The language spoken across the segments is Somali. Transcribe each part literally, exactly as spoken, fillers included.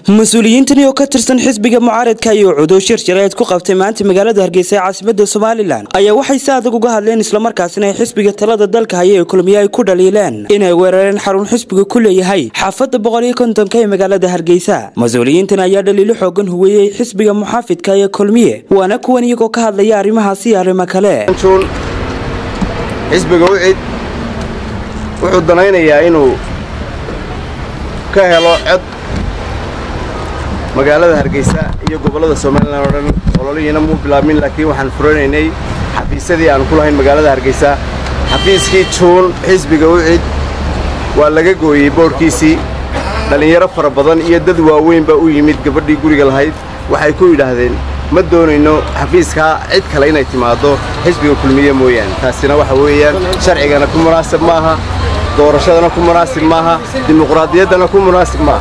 مسؤوليintani oo ka tirsan xisbiga mucaaradka iyo cudud shirshiraad ku qabtay maanta magaalada Hargeysa ee caasimadda Soomaaliland ayaa waxay si adag uga hadleen isla markaasina xisbiga talada dalka haya ee kulmiye ay ku dhaliileen inay weerareen xarun xisbiga ku leeyahay xaafadda boqol iyo konton ee magaalada Hargeysa. Mas'uuliyiintan ayaa dhaliilo xoogan huwiyay xisbiga muxaafidka ee kulmiye waana kuwan iyagoo ka hadlaya arrimahaasi iyo arrimo kale. xisbiga wicid wuxuu danaynayaa inuu ka helo cod magaalada Hargeysa iyo gobolada Soomaaliland oo dhan ololihiina muu bilaabmin laakiin waxaan furanaynay xafiisadii aan ku lahayn magaalada Hargeysa. xafiiskii Juun xisbiga wicid waa laga gooyay boorkiisii dhalinyaro fara badan iyo dad waaweyn ba u yimid gabadhii guriga lahayd waxay ku yiraahdeen ma doonayno xafiiska cid kale inay timaado xisbiga kulmiye mooyaan. taasina waxa weeyaan sharcigana ku munaasib maaha, doorashadana ku munaasib maaha, dimuqraadiyaddana ku munaasib maaha.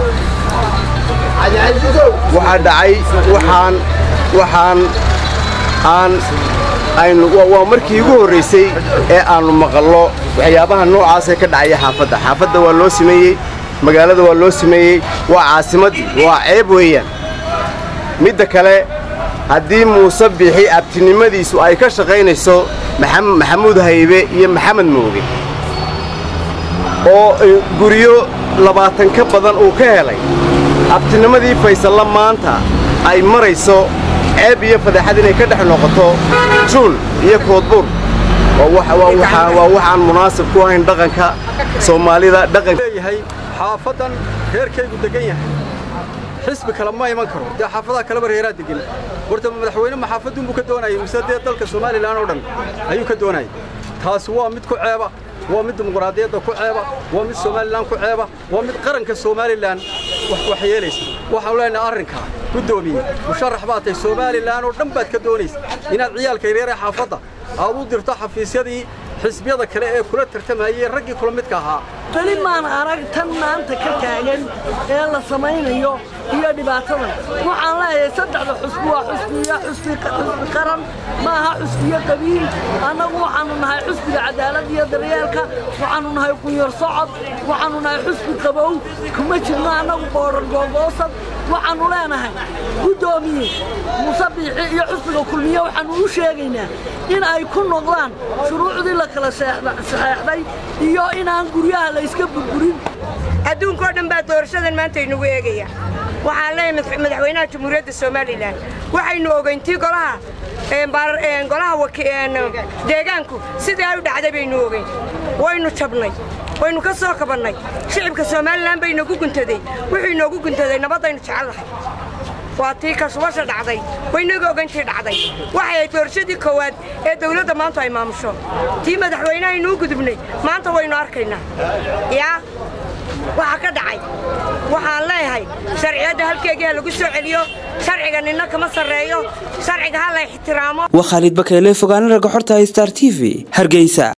waxa dhacay waxaan waxaan aan aynu waa markii ugu horeysay ee aanu maqallo waxyaabaha noocaas ee ka dhacay xaafadda xaafadda waa loo sameeyay, magaalada waa loo sameeyay, waa caasimad, waa ceeb weeyaan. midda kale haddii Muuse Bixi abtinimadiisu ay ka shaqaynayso Maxamuud Haybe iyo Maxamed Mooge oo guriyo labaatan ka badan uu ka helay abtinimadii Faysal maanta ay marayso ceeb iyo fadeexad inay ka dhex noqoto Juun iyo Koodbuur oo waxa waxa waa waxaan munaasib ku ahayn dhaqanka Soomaalida. dhaqanka yahay xaafadan reerkaygu degan yahay xisbi kala ma iman karo daa xaafadaha kala bareeraa degan horta madaxweyne maxaafadun buu ka doonayay musaddeed dalka Soomaaliland oo dhan ayuu ka doonayay. taas waa mid ku ceeba, waa mid dimuqraadiyadda ku ceeba, waa mid Soomaaliland ku ceeba, waa mid qaranka Soomaaliland wax wax yeelaysa. waxaan leenahay arrinka gudoomiye musharax baad tahay Soomaaliland oo dhan baad ka doonaysaa inaad ciyaalka yaryar ee xaafadda aad u dirto xafiisyadii xisbiyada kale ee kula tartamayay raggii kula midka ahaa. tani maan arag tan maanta ka taagan ee la samaynayo iyo dhibaatadan. waxaan leeyahay saddexda xusbi waa xusbiya xusbi qaran maaha xusbiya qabiil. annagu waxaanu nahay xusbiga cadaalad iyo daryeelka, waxaanu nahay qunyar socod, waxaanu nahay xusbi qabow, kuma jirno annagu boorar googoosad. waxaanu leenahay gudoomiye Muuse Bixi iyo xusbiga kulmiye waxaanu u sheegaynaa in ay ku noqdaan shuruucdii la kala saxeexday iyo inaan guryaha la iska burburin. adduunka oo dhan baa doorashadan maanta aynu eegaya. waxaan leeyahay madaxweynaha Jamhuuriyadda Soomaaliland waxaynu ogeyntii golaha ee baar ee golaha wakiilna deegaanku sidii ay u dhacday baynu ogeyn. waynu jabnay, waynu ka soo kabannay, shicibka Soomaaliland baynu ku guntaday, wuxuu inoogu guntaday nabadaynu jecelahay. waa tii ka suwasha dhacday waynaga ogeyntii dhacday waxay ay doorashadii koowaad ee dawladda maanta ay maamusho. tii madaxweynaha inuu gudubnay maanta waynu arkaynaa yaa waxa ka dhacay. waxaan leeyahay sharciyada halkeega lagu soo celiyo, sharciga ninna kama sareeyo, sharciga ha la ixtiraamo. waa Khalid Bakeele fogaana raga xorta Star T V Hargeysa.